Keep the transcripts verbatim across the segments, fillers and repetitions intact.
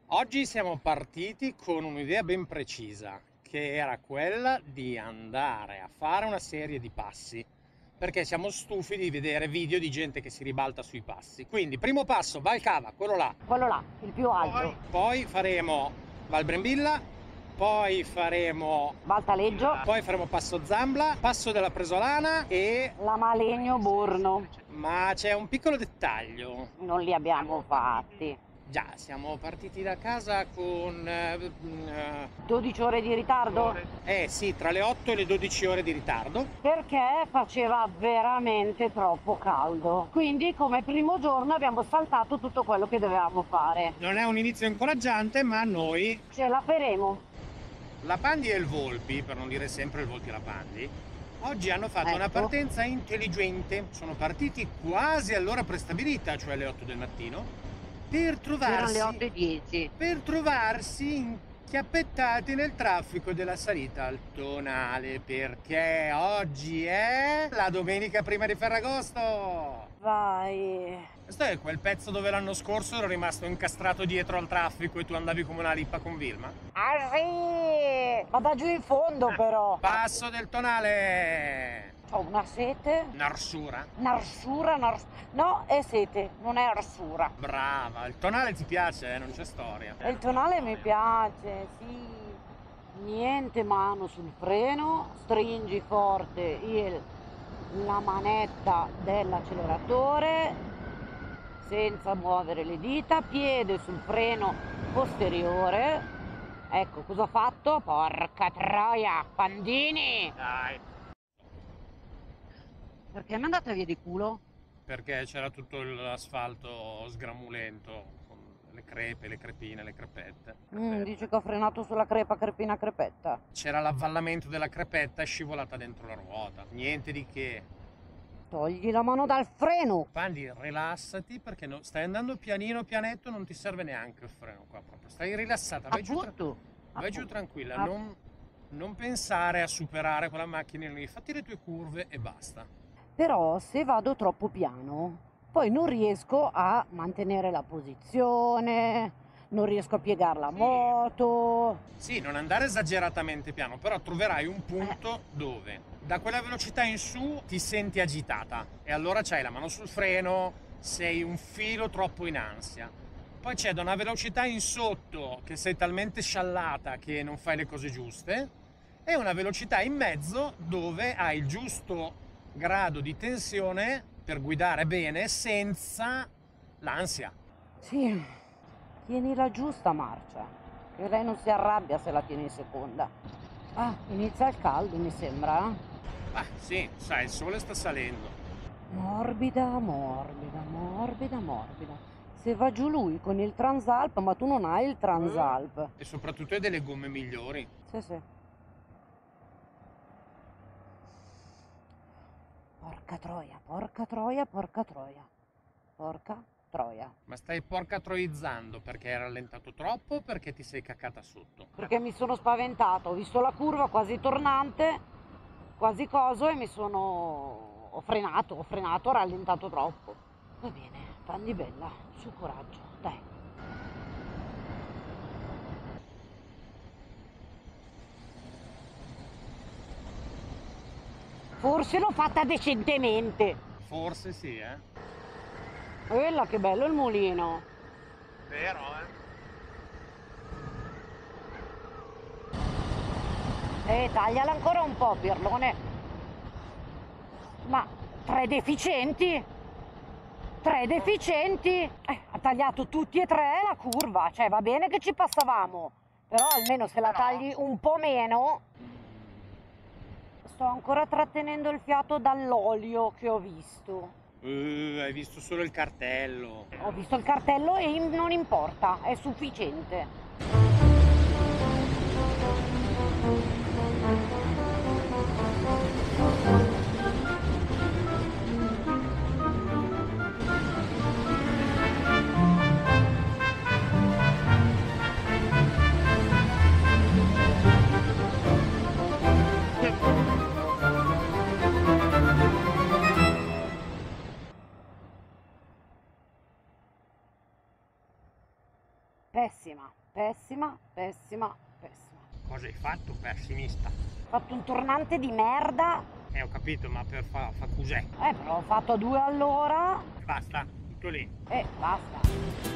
Oggi siamo partiti con un'idea ben precisa, che era quella di andare a fare una serie di passi, perché siamo stufi di vedere video di gente che si ribalta sui passi. Quindi, primo passo, Valcava, quello là. Quello là, il più alto. Poi, poi faremo Val Brembilla, poi faremo Valtaleggio, poi faremo Passo Zambla, Passo della Presolana e... la Malegno, Borno. Ma c'è un piccolo dettaglio. Non li abbiamo fatti. Già, siamo partiti da casa con... eh, dodici ore di ritardo? eh sì, tra le otto e le dodici ore di ritardo. Perché faceva veramente troppo caldo. Quindi come primo giorno abbiamo saltato tutto quello che dovevamo fare. Non è un inizio incoraggiante, ma noi... Ce la faremo. La Pandi e il Volpi, per non dire sempre il Volpi e la Pandi, oggi hanno fatto Ecco. una partenza intelligente. Sono partiti quasi all'ora prestabilita, cioè alle otto del mattino, per Erano le trovarsi, otto e dieci. per trovarsi inchiappettati nel traffico della salita al Tonale, perché oggi è la domenica prima di Ferragosto. Vai. Questo è quel pezzo dove l'anno scorso ero rimasto incastrato dietro al traffico e tu andavi come una lippa con Vilma. Ah sì! Ma da giù in fondo però. Passo del Tonale! Ho una sete. Narsura. Narsura, nars... no, è sete, non è arsura. Brava, il Tonale ti piace, eh? Non c'è storia. E il tonale mi piace, sì. Niente mano sul freno, stringi forte il, la manetta dell'acceleratore senza muovere le dita, piede sul freno posteriore. Ecco, cosa ho fatto? Porca troia, Pandini! Dai. Perché mi è andata via di culo? Perché c'era tutto l'asfalto sgramulento, con le crepe, le crepine, le crepette. Mm, dice che ho frenato sulla crepa, crepina, crepetta. C'era l'avvallamento della crepetta e scivolata dentro la ruota. Niente di che. Togli la mano dal freno! Pandi, rilassati perché no- stai andando pianino pianetto, non ti serve neanche il freno qua proprio. Stai rilassata, vai giù, tra- Appunto! vai giù Appunto. tranquilla, App- non, non pensare a superare quella macchina lì, fatti le tue curve e basta. Però se vado troppo piano, poi non riesco a mantenere la posizione, non riesco a piegare la Sì. moto. Sì, non andare esageratamente piano, però troverai un punto dove da quella velocità in su ti senti agitata e allora c'hai la mano sul freno, sei un filo troppo in ansia. Poi c'è da una velocità in sotto che sei talmente sciallata che non fai le cose giuste e una velocità in mezzo dove hai il giusto grado di tensione per guidare bene senza l'ansia. Sì, tieni la giusta marcia, che lei non si arrabbia se la tieni in seconda. Ah, inizia il caldo, mi sembra. Ah, sì, sai, il sole sta salendo. Morbida, morbida, morbida, morbida. Se va giù lui con il Transalp, ma tu non hai il Transalp. E soprattutto hai delle gomme migliori. Sì, sì. Porca troia, porca troia, porca troia. Porca troia. Ma stai porca troizzando perché hai rallentato troppo o perché ti sei caccata sotto? Perché mi sono spaventato, ho visto la curva quasi tornante, quasi coso e mi sono... ho frenato, ho frenato, ho rallentato troppo. Va bene, Pandi bella, su coraggio, dai. Forse l'ho fatta decentemente. Forse sì, eh? Quella che bello il mulino. Vero, eh? Eh, tagliala ancora un po', Pirlone. Ma tre deficienti? Tre deficienti? Eh, ha tagliato tutti e tre la curva, cioè va bene che ci passavamo, però almeno se la tagli un po' meno. Sto ancora trattenendo il fiato dall'olio che ho visto. Uh, hai visto solo il cartello. Ho visto il cartello e non importa, è sufficiente. pessima, pessima, pessima, pessima. Cosa hai fatto, pessimista? Ho fatto un tornante di merda. Eh, ho capito, ma per fa, fa cos'è? Eh, però ho fatto a due all'ora. Basta, tutto lì. E basta.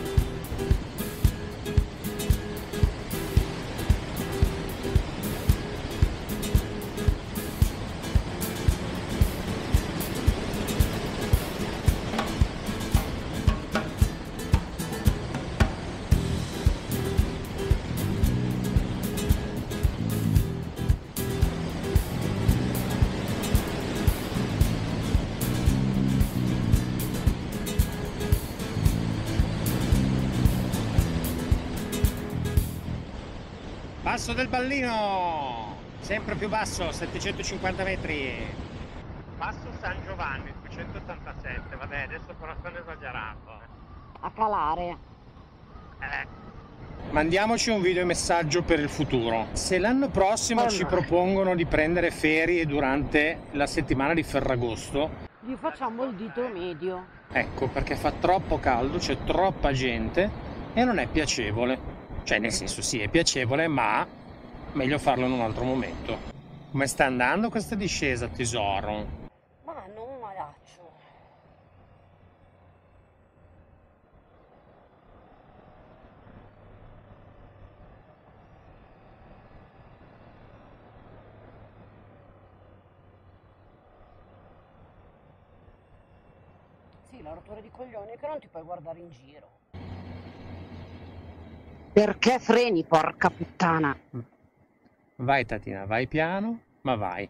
Passo del Ballino, sempre più basso, settecentocinquanta metri. Passo San Giovanni, duecentottantasette, vabbè, adesso però sono esagerato. A calare. Eh. Mandiamoci un video messaggio per il futuro. Se l'anno prossimo Oh, ci no. propongono di prendere ferie durante la settimana di Ferragosto, Gli facciamo il dito medio. ecco, perché fa troppo caldo, c'è troppa gente e non è piacevole. Cioè, nel senso, sì, è piacevole, ma meglio farlo in un altro momento. Come sta andando questa discesa, tesoro? Ma non malaccio. Sì, la rottura di coglioni è che non ti puoi guardare in giro. Perché freni, porca puttana? Vai, Tatina, vai piano, ma vai.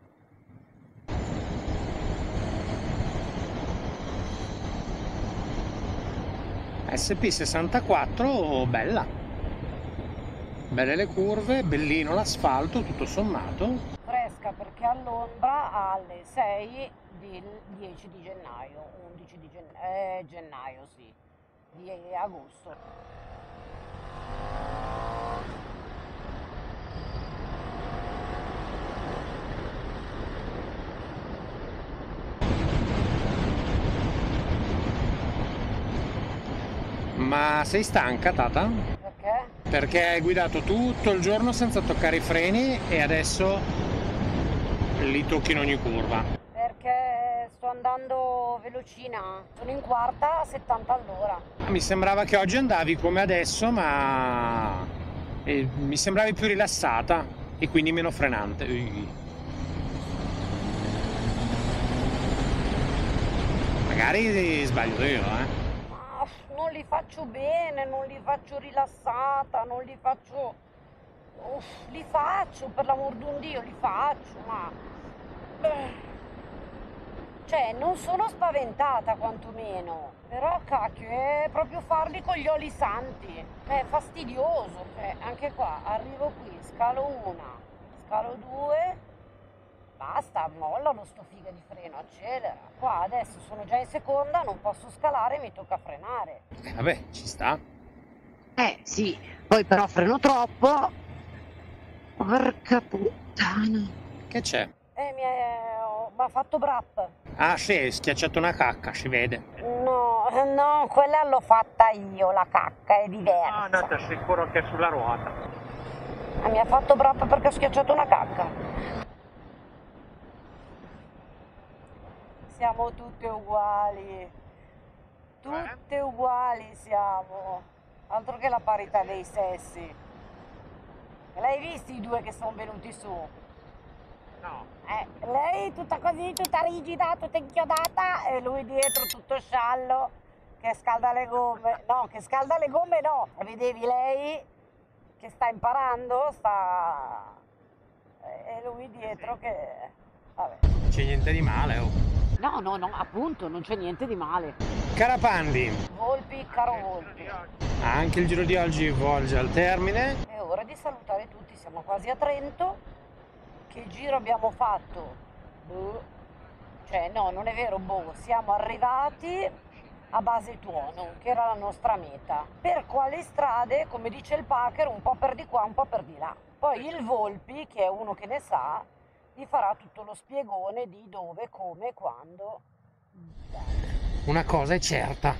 S P sessantaquattro, bella. Belle le curve, bellino l'asfalto, tutto sommato. Fresca perché all'ombra alle sei del dieci di gennaio, undici di gennaio, eh, gennaio sì, di agosto. Ma sei stanca, Tata? Perché? Perché hai guidato tutto il giorno senza toccare i freni e adesso li tocchi in ogni curva. Perché sto andando velocina, sono in quarta a settanta all'ora. Mi sembrava che oggi andavi come adesso, ma eh, mi sembravi più rilassata e quindi meno frenante. Ui. Magari sbaglio io, eh. Ma non li faccio bene, non li faccio rilassata, non li faccio... Uff, li faccio, per l'amor di un Dio, li faccio, ma... Eh. Cioè, non sono spaventata quantomeno, però cacchio, è proprio farli con gli oli santi, è fastidioso, cioè, anche qua, arrivo qui, scalo una, scalo due, basta, mollalo sto figa di freno, accelera, qua adesso sono già in seconda, non posso scalare, mi tocca frenare. Eh, vabbè, ci sta. Eh sì, poi però freno troppo, porca puttana. Che c'è? Eh, mi ha fatto brap. Ah, sì, hai schiacciato una cacca, si vede. No, no, quella l'ho fatta io, la cacca è diversa. Ah, no, ti assicuro che è sulla ruota. Ah, mi ha fatto brap perché ho schiacciato una cacca. Siamo tutte uguali. Tutte uguali siamo. Altro che la parità dei sessi. L'hai visti i due che sono venuti su? No. Eh, lei tutta così, tutta rigida, tutta inchiodata e lui dietro tutto sciallo che scalda le gomme. No, che scalda le gomme no. E vedevi lei che sta imparando, sta... e lui dietro che... Vabbè. C'è niente di male, oh. No, no, no, appunto, non c'è niente di male. Carapandi. Volpi, caro Volpi. Anche il giro di oggi volge al termine. È ora di salutare tutti, siamo quasi a Trento. Che giro abbiamo fatto? Boh. Cioè, no, non è vero, boh, siamo arrivati a Base Tuono, che era la nostra meta. Per quali strade, come dice il Packer, un po' per di qua, un po' per di là. Poi il Volpi, che è uno che ne sa, vi farà tutto lo spiegone di dove, come, quando. Una cosa è certa,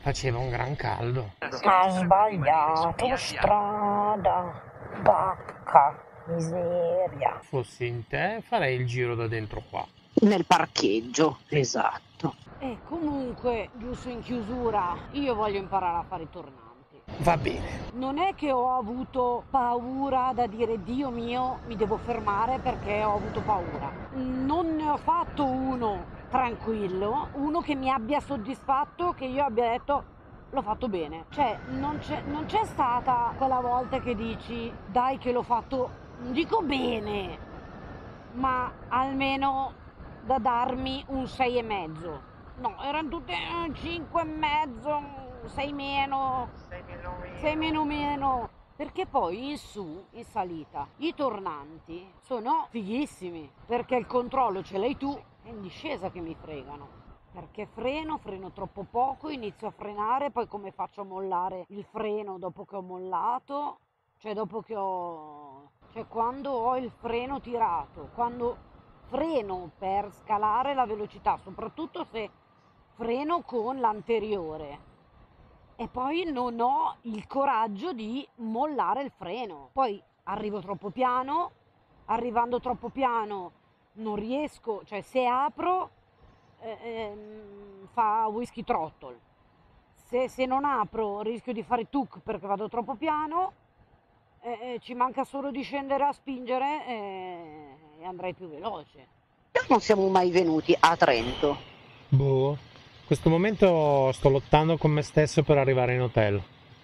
Faceva un gran caldo. Ha sbagliato strada, bacca miseria. Fossi in te farei il giro da dentro qua. Nel parcheggio, esatto. E comunque, giusto in chiusura, io voglio imparare a fare i tornanti. Va bene. Non è che ho avuto paura da dire Dio mio, mi devo fermare perché ho avuto paura. Non ne ho fatto uno tranquillo, uno che mi abbia soddisfatto, che io abbia detto l'ho fatto bene. Cioè non c'è, non c'è stata quella volta che dici dai che l'ho fatto, non dico bene, ma almeno da darmi un sei e mezzo. No, erano tutte eh, cinque e mezzo, sei meno, sei meno meno. Perché poi in su, in salita, i tornanti sono fighissimi, perché il controllo ce l'hai tu, è in discesa che mi fregano. Perché freno, freno troppo poco, inizio a frenare, poi come faccio a mollare il freno dopo che ho mollato? Cioè dopo che ho... Cioè quando ho il freno tirato, quando freno per scalare la velocità, soprattutto se freno con l'anteriore. E poi non ho il coraggio di mollare il freno. Poi arrivo troppo piano, arrivando troppo piano non riesco, cioè se apro eh, ehm, fa whisky throttle. Se, se non apro rischio di fare tuk perché vado troppo piano, eh, ci manca solo di scendere a spingere eh, e andrei più veloce. Non siamo mai venuti a Trento. Boh. In questo momento sto lottando con me stesso per arrivare in hotel.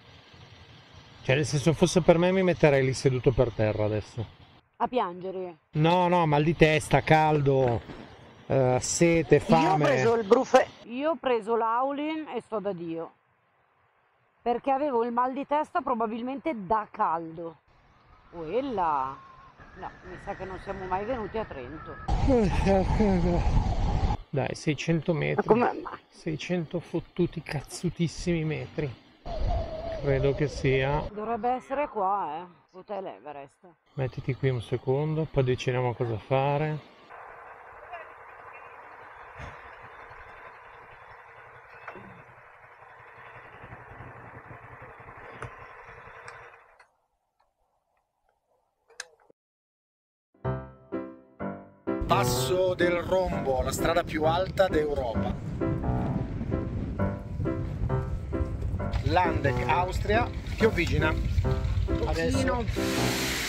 Cioè, nel senso, fosse per me mi metterei lì seduto per terra adesso. A piangere? No, no, mal di testa, caldo, eh, sete, fame. Io ho preso il brufe... Io ho preso l'Aulin e sto da Dio. Perché avevo il mal di testa probabilmente da caldo. Quella... No, mi sa che non siamo mai venuti a Trento. Dai, seicento metri. Come... seicento fottuti cazzutissimi metri. Credo che sia. Dovrebbe essere qua, eh. Hotel Everest. Mettiti qui un secondo, poi decidiamo cosa fare. Passo del Rombo, la strada più alta d'Europa. Landeck, Austria, Piovigina. Adesso